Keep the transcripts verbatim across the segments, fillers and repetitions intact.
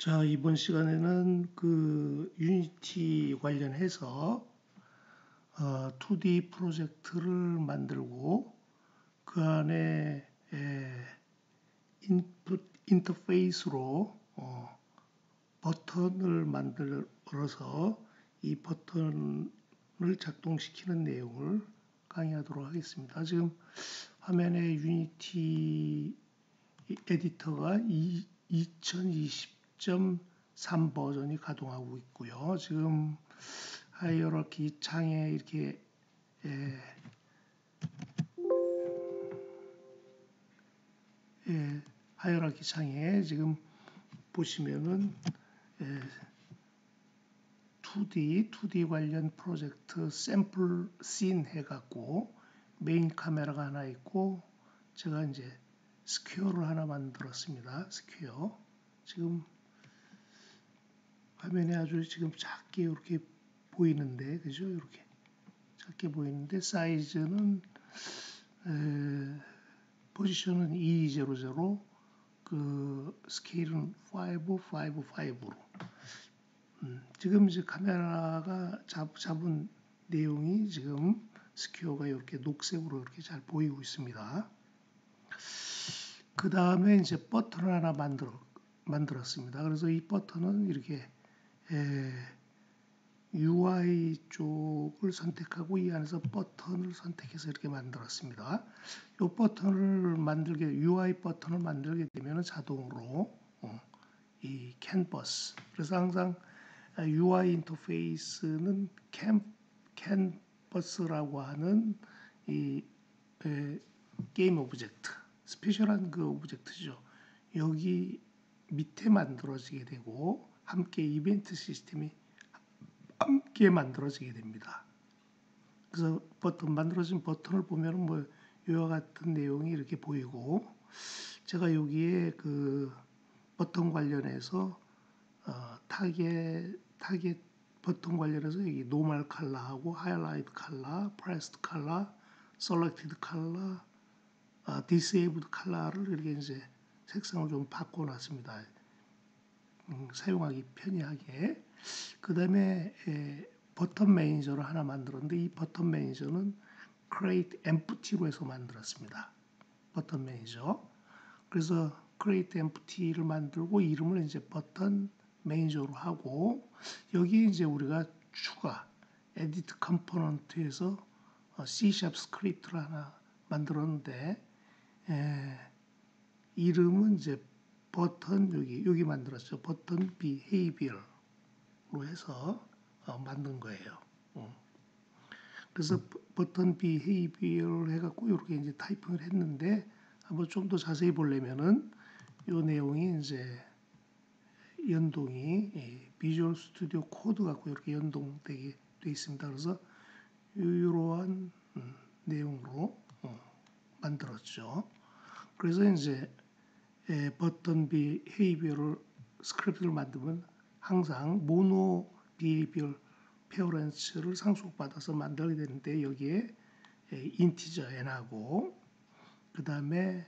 자, 이번 시간에는 그 유니티 관련해서 어, 투디 프로젝트를 만들고 그 안에 에, 인풋 인터페이스로 어, 버튼을 만들어서 이 버튼을 작동시키는 내용을 강의하도록 하겠습니다. 지금 화면에 유니티 에디터가 이천이십 점 삼 버전이 가동하고 있고요. 지금 하이어러키 창에 이렇게 예, 예, 하이어러키 창에 지금 보시면은 예, 투디, 투디 관련 프로젝트 샘플 씬 해갖고 메인 카메라가 하나 있고 제가 이제 스퀘어를 하나 만들었습니다. 스퀘어. 지금 화면에 아주 지금 작게 이렇게 보이는데, 그죠? 이렇게 작게 보이는데 사이즈는 에, 포지션은 이백십, 그 스케일은 오백오십오로. 음, 지금 이제 카메라가 잡, 잡은 내용이 지금 스퀘어가 이렇게 녹색으로 이렇게 잘 보이고 있습니다. 그 다음에 이제 버튼을 하나 만들어 만들었습니다. 그래서 이 버튼은 이렇게 에, 유아이 쪽을 선택하고 이 안에서 버튼을 선택해서 이렇게 만들었습니다. 이 버튼을 만들게 유아이 버튼을 만들게 되면 자동으로 어, 이 캔버스. 그래서 항상 유아이 인터페이스는 캔 캔버스라고 하는 이 에, 게임 오브젝트, 스페셜한 그 오브젝트죠. 여기 밑에 만들어지게 되고 함께 이벤트 시스템이 함께 만들어지게 됩니다. 그래서 버튼 만들어진 버튼을 보면 뭐 이와 같은 내용이 이렇게 보이고 제가 여기에 그 버튼 관련해서 어, 타겟 타겟 버튼 관련해서 여기 노멀 컬러하고 하이라이트 컬러, 프레스드 컬러, 셀렉티드 컬러, 디세이블드 컬러를 이렇게 이제 색상을 좀 바꿔놨습니다. 음, 사용하기 편리하게. 그 다음에 버튼 매니저를 하나 만들었는데 이 버튼 매니저는 create empty로 해서 만들었습니다. 버튼 매니저. 그래서 create empty를 만들고 이름을 이제 버튼 매니저로 하고 여기 이제 우리가 추가 edit component에서 C# 스크립트를 하나 만들었는데 에, 이름은 이제 버튼 여기 여기 만들었죠. 버튼 behavior로 해서 어, 만든 거예요. 어. 그래서 버튼 behavior 해갖고 이렇게 이제 타이핑을 했는데 한번 좀 더 자세히 보려면은 이 내용이 이제 연동이 예, 비주얼 스튜디오 코드 갖고 이렇게 연동되게 돼 있습니다. 그래서 이러한 음, 내용으로 어, 만들었죠. 그래서 이제 예, 버튼 비헤이비어를 스크립트를 만들면 항상 모노 비헤이비어 페어런츠를 상속받아서 만들게 되는데 여기에 예, 인티저 n하고 그 다음에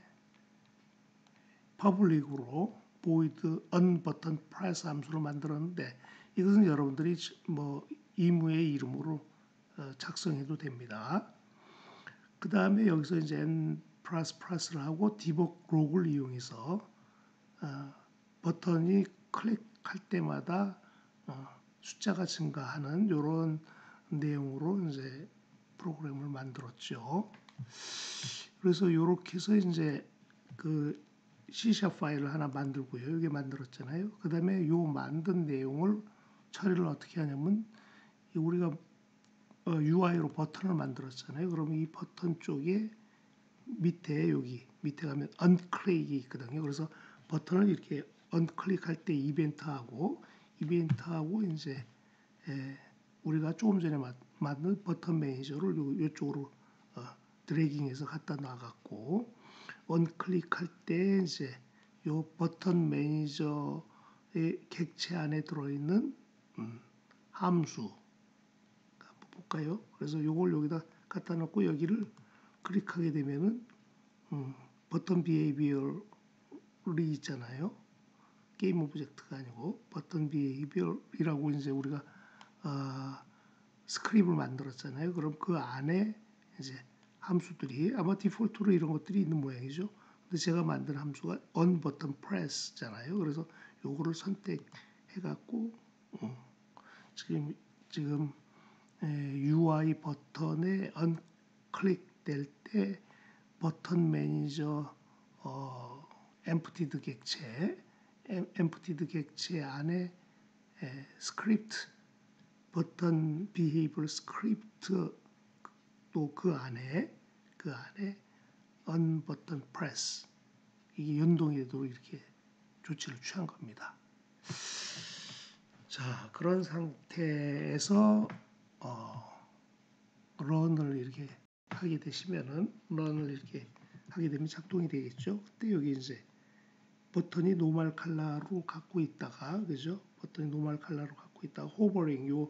퍼블릭으로 void unbutton press 함수를 만들었는데 이것은 여러분들이 뭐 이무의 이름으로 어, 작성해도 됩니다. 그 다음에 여기서 이제 n 플러스 플러스를 하고 디버그 록을 이용해서 어, 버튼이 클릭할 때마다 어, 숫자가 증가하는 이런 내용으로 이제 프로그램을 만들었죠. 그래서 이렇게 해서 이제 그 C# 파일을 하나 만들고요. 여기 만들었잖아요. 그 다음에 요 만든 내용을 처리를 어떻게 하냐면 우리가 어, 유아이로 버튼을 만들었잖아요. 그러면 이 버튼 쪽에 밑에 여기 밑에 가면 언클릭이 있거든요. 그래서 버튼을 이렇게 언클릭할 때 이벤트하고 이벤트하고 이제 에, 우리가 조금 전에 만든 버튼 매니저를 요, 요쪽으로 어, 드래깅해서 갖다 놔갖고 언클릭할 때 이제 요 버튼 매니저의 객체 안에 들어있는 음, 함수 한번 볼까요? 그래서 요걸 여기다 갖다 놓고 여기를 클릭하게 되면은 음, 버튼 비헤이비어를 있잖아요. 게임 오브젝트가 아니고 버튼 비헤이비어이라고 이제 우리가 어, 스크립을 만들었잖아요. 그럼 그 안에 이제 함수들이 아마 디폴트로 이런 것들이 있는 모양이죠. 근데 제가 만든 함수가 on button press잖아요. 그래서 요거를 선택해 갖고 어, 지금 지금 유아이 버튼에 on 클릭 될 때 버튼 매니저 어, emptied 객체 emptied 객체 안에 에, 스크립트 버튼 비헤이비어 스크립트 또 그 안에 그 안에 on button press 이게 연동이 되도록 이렇게 조치를 취한 겁니다. 자, 그런 상태에서 어, 런을 이렇게 하게 되시면은 런을 이렇게 하게 되면 작동이 되겠죠. 그때 여기 이제 버튼이 노멀 컬러로 갖고 있다가 그죠? 버튼이 노멀 컬러로 갖고 있다가 호버링 요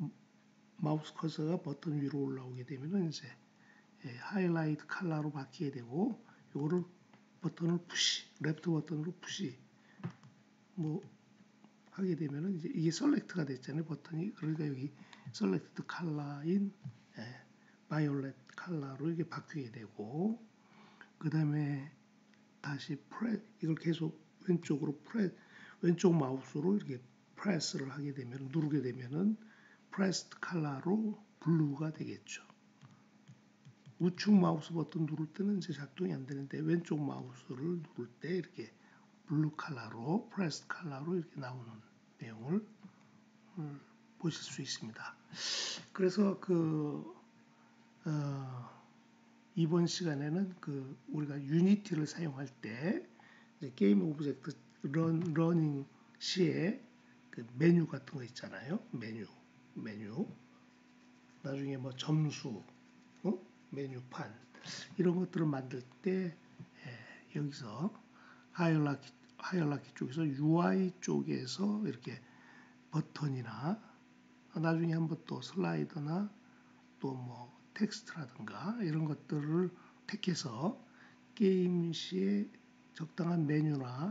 마우스 커서가 버튼 위로 올라오게 되면은 이제 예, 하이라이트 컬러로 바뀌게 되고 요거를 버튼을 푸시 레프트 버튼으로 푸시 뭐 하게 되면은 이제 이게 셀렉트가 됐잖아요 버튼이. 그러니까 여기 셀렉트 컬러인 예, 바이올렛 컬러로 이게 바뀌게 되고 그 다음에 다시 프레 이걸 계속 왼쪽으로 프레 왼쪽 마우스로 이렇게 프레스를 하게 되면 누르게 되면은 프레스트 컬러로 블루가 되겠죠. 우측 마우스 버튼 누를 때는 이제 작동이 안 되는데 왼쪽 마우스를 누를 때 이렇게 블루 컬러로 프레스트 컬러로 이렇게 나오는 내용을 음, 보실 수 있습니다. 그래서 그 어, 이번 시간에는 그 우리가 유니티를 사용할 때 이제 게임 오브젝트 런 러닝 시에 그 메뉴 같은 거 있잖아요. 메뉴 메뉴 나중에 뭐 점수 어? 메뉴판 이런 것들을 만들 때 예, 여기서 하이어라키 하이어라키 쪽에서 유아이 쪽에서 이렇게 버튼이나 나중에 한번 또 슬라이더나 또 뭐 텍스트라든가 이런 것들을 택해서 게임 시에 적당한 메뉴나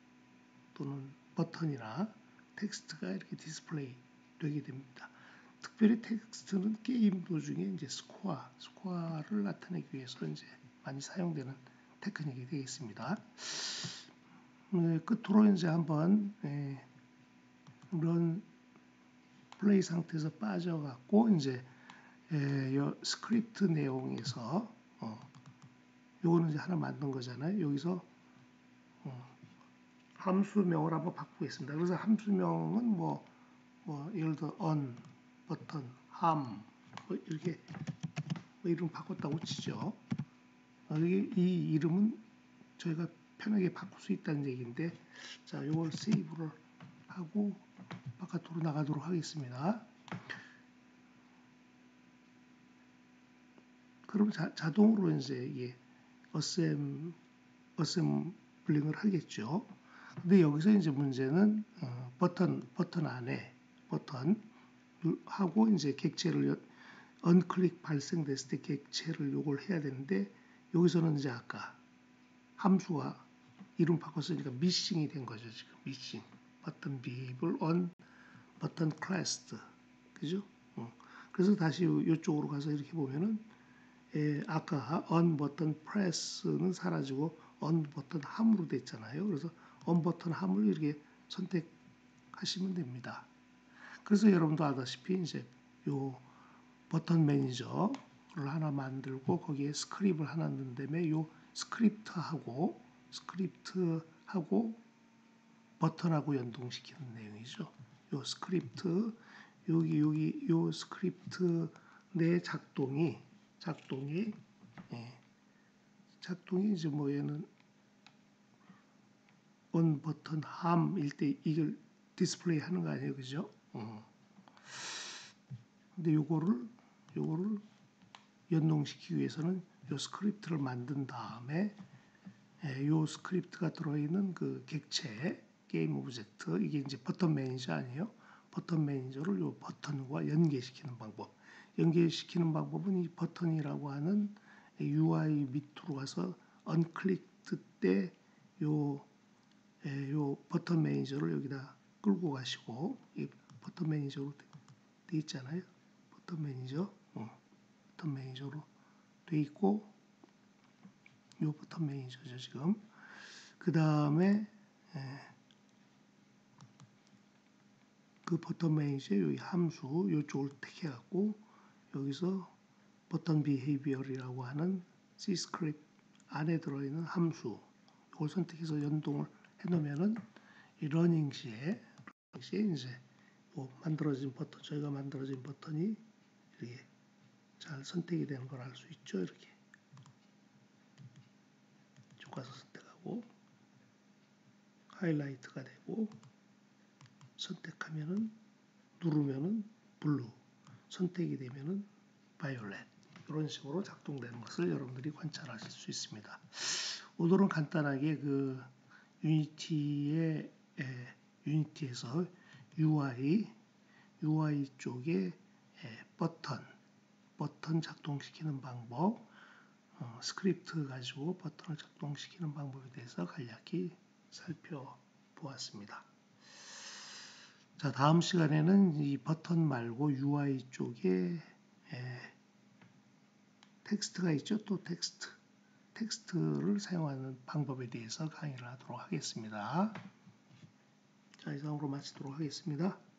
또는 버튼이나 텍스트가 이렇게 디스플레이 되게 됩니다. 특별히 텍스트는 게임 도중에 이제 스코어, 스코어를 나타내기 위해서 이제 많이 사용되는 테크닉이 되겠습니다. 네, 끝으로 이제 한번 예, 런 플레이 상태에서 빠져갖고 이제 예, 요 스크립트 내용에서 어, 요거는 이제 하나 만든 거잖아요. 여기서 어, 함수명을 한번 바꾸겠습니다. 그래서 함수명은 뭐, 뭐 예를 들어 on, 버튼, 함 뭐 이렇게 뭐 이름 바꿨다고 치죠. 어, 이, 이 이름은 저희가 편하게 바꿀 수 있다는 얘기인데 자, 요걸 세이브를 하고 바깥으로 나가도록 하겠습니다. 그럼 자, 자동으로 이제 이게 어셈 어셈블링을 하겠죠. 근데 여기서 이제 문제는 어, 버튼 버튼 안에 버튼 하고 이제 객체를 언클릭 발생됐을 때 객체를 요걸 해야 되는데 여기서는 이제 아까 함수가 이름 바꿨으니까 미싱이 된 거죠. 지금 미싱 버튼 비हे이블 on 버튼 클래스드 그죠? 어. 그래서 다시 이쪽으로 가서 이렇게 보면은 예, 아까 on 버튼 프레스는 사라지고 on 버튼 함으로 됐잖아요. 그래서 on 버튼 함을 이렇게 선택하시면 됩니다. 그래서 여러분도 아다시피 이제 요 버튼 매니저를 하나 만들고 거기에 스크립을 하나 넣은 다음에 요 스크립트하고 스크립트하고 버튼하고 연동시키는 내용이죠. 요 스크립트 여기 여기 요 스크립트 내 작동이 작동이 예, 작동이 이제 뭐 얘는 on 버튼 함일 때 이걸 디스플레이 하는 거 아니에요, 그죠? 어. 근데 요거를 요거를 연동시키기 위해서는 요 스크립트를 만든 다음에 예, 요 스크립트가 들어있는 그 객체 게임 오브젝트 이게 이제 버튼 매니저 아니에요? 버튼 매니저를 요 버튼과 연계시키는 방법. 연계시키는 방법은 이 버튼이라고 하는 유아이 밑으로 가서 언클릭 때 요 예, 요 버튼 매니저를 여기다 끌고 가시고 이 버튼 매니저로 돼 있잖아요. 버튼 매니저, 어, 버튼 매니저로 돼 있고 요 버튼 매니저죠 지금. 그 다음에 그 버튼 매니저 여기 함수 이쪽을 택해갖고 여기서 버튼 비헤이비어이라고 하는 C 스크립트 안에 들어있는 함수 이걸 선택해서 연동을 해놓으면은 이 러닝 시에, 러닝 시에 이제 뭐 만들어진 버튼 저희가 만들어진 버튼이 이렇게 잘 선택이 되는 걸 알 수 있죠. 이렇게 쭉 가서 선택하고 하이라이트가 되고 선택하면은 누르면은 블루 선택이 되면은 바이올렛 이런 식으로 작동되는 것을 여러분들이 관찰하실 수 있습니다. 오늘은 간단하게 그 유니티의 에, 유니티에서 유아이 유아이 쪽에 에, 버튼 버튼 작동시키는 방법 어, 스크립트 가지고 버튼을 작동시키는 방법에 대해서 간략히 살펴보았습니다. 자, 다음 시간에는 이 버튼 말고 유아이 쪽에 에, 텍스트가 있죠. 또 텍스트 텍스트를 사용하는 방법에 대해서 강의를 하도록 하겠습니다. 자, 이상으로 마치도록 하겠습니다.